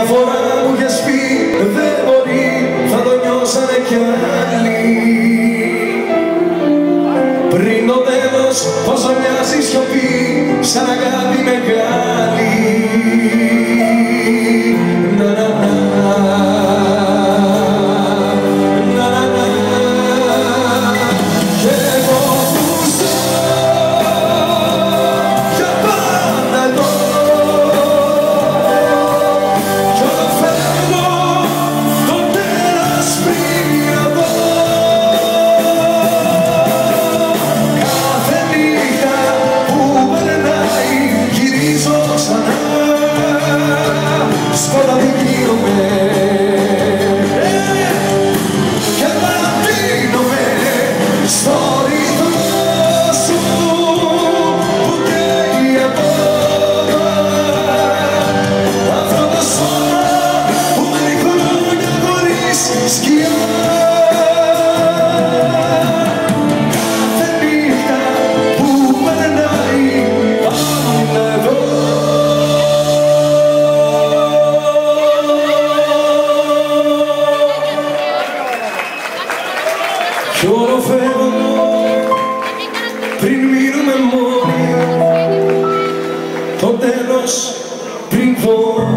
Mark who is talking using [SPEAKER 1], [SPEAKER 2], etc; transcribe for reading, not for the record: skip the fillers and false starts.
[SPEAKER 1] φορά μου είχες πει δεν μπορεί, θα το νιώσανε κι άλλοι. Πριν το τέλος πόσο μοιάζει σιωπή σαν αγάπη μεγάλη. Κι όλο φεύγω πριν μείνουμε μόνοι, το τέλος πριν δω.